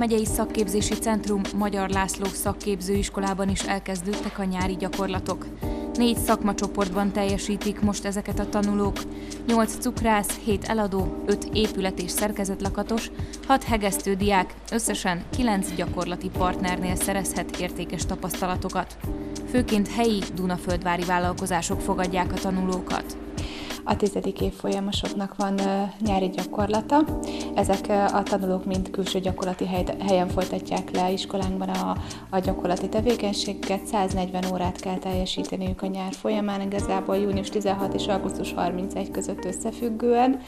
Megyei Szakképzési Centrum Magyar László szakképzőiskolában is elkezdődtek a nyári gyakorlatok. 4 szakmacsoportban teljesítik most ezeket a tanulók. 8 cukrász, 7 eladó, 5 épület- és szerkezetlakatos, 6 hegesztő diák, összesen 9 gyakorlati partnernél szerezhet értékes tapasztalatokat. Főként helyi dunaföldvári vállalkozások fogadják a tanulókat. A 10. évfolyamosoknak van nyári gyakorlata. Ezek a tanulók mind külső gyakorlati helyen folytatják le iskolánkban a gyakorlati tevékenységet. 140 órát kell teljesíteniük a nyár folyamán, igazából június 16 és augusztus 31 között összefüggően.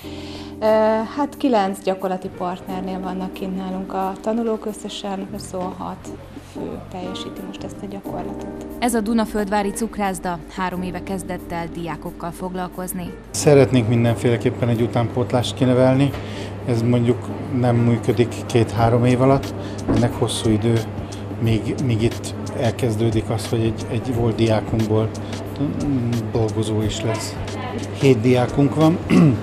9 gyakorlati partnernél vannak kint nálunk a tanulók, összesen 26 fő teljesíti most ezt a gyakorlatot. Ez a Dunaföldvári cukrászda 3 éve kezdett el diákokkal foglalkozni. Szeretnénk mindenféleképpen egy utánpótlást kinevelni. Ez mondjuk nem működik 2-3 év alatt. Ennek hosszú idő, míg itt elkezdődik az, hogy egy volt diákunkból dolgozó is lesz. 7 diákunk van.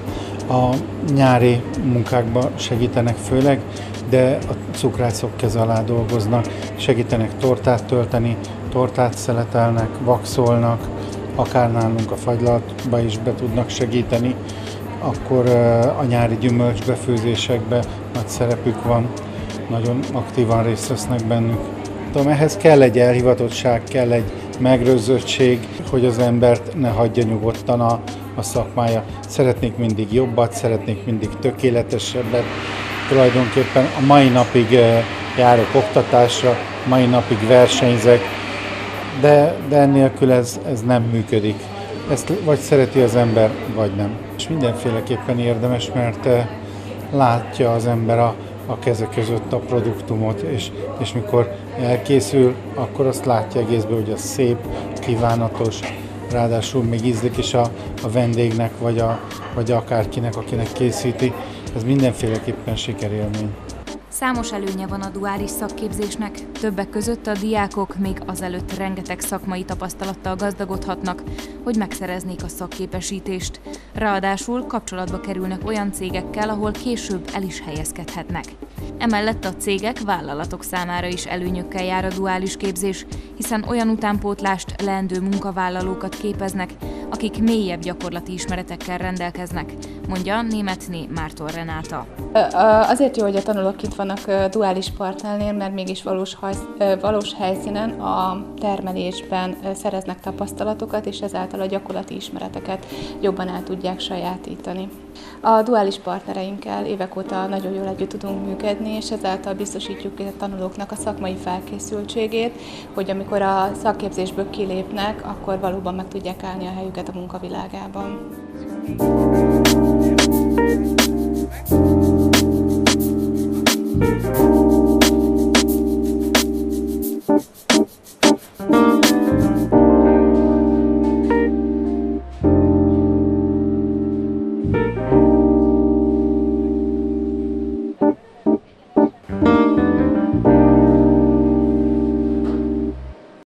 A nyári munkákban segítenek főleg, de a cukrászok keze alá dolgoznak, segítenek tortát tölteni, tortát szeletelnek, vaxolnak, akár nálunk a fagylaltba is be tudnak segíteni, akkor a nyári gyümölcsbefőzésekben nagy szerepük van, nagyon aktívan részt vesznek bennük. Ehhez kell egy elhivatottság, kell egy megrőzöttség, hogy az embert ne hagyja nyugodtan a szakmája. Szeretnék mindig jobbat, szeretnék mindig tökéletesebbet. Tulajdonképpen a mai napig járok oktatásra, mai napig versenyzek, de ennélkül ez nem működik. Ezt vagy szereti az ember, vagy nem. És mindenféleképpen érdemes, mert látja az ember a keze között a produktumot, és mikor elkészül, akkor azt látja egészben, hogy az szép, kívánatos, ráadásul még ízlik is a vendégnek, vagy akárkinek, akinek készíti. Ez mindenféleképpen sikerélmény. Számos előnye van a duális szakképzésnek, többek között a diákok még azelőtt rengeteg szakmai tapasztalattal gazdagodhatnak, hogy megszereznék a szakképesítést. Ráadásul kapcsolatba kerülnek olyan cégekkel, ahol később el is helyezkedhetnek. Emellett a cégek, vállalatok számára is előnyökkel jár a duális képzés, hiszen olyan utánpótlást, leendő munkavállalókat képeznek, akik mélyebb gyakorlati ismeretekkel rendelkeznek, mondja Németné Márton Renáta. Azért jó, hogy a tanulók kint vannak duális partnernél, mert mégis valós helyszínen a termelésben szereznek tapasztalatokat, és ezáltal a gyakorlati ismereteket jobban el tudják sajátítani. A duális partnereinkkel évek óta nagyon jól együtt tudunk működni, és ezáltal biztosítjuk a tanulóknak a szakmai felkészültségét, hogy amikor a szakképzésből kilépnek, akkor valóban meg tudják állni a helyüket a munkavilágában.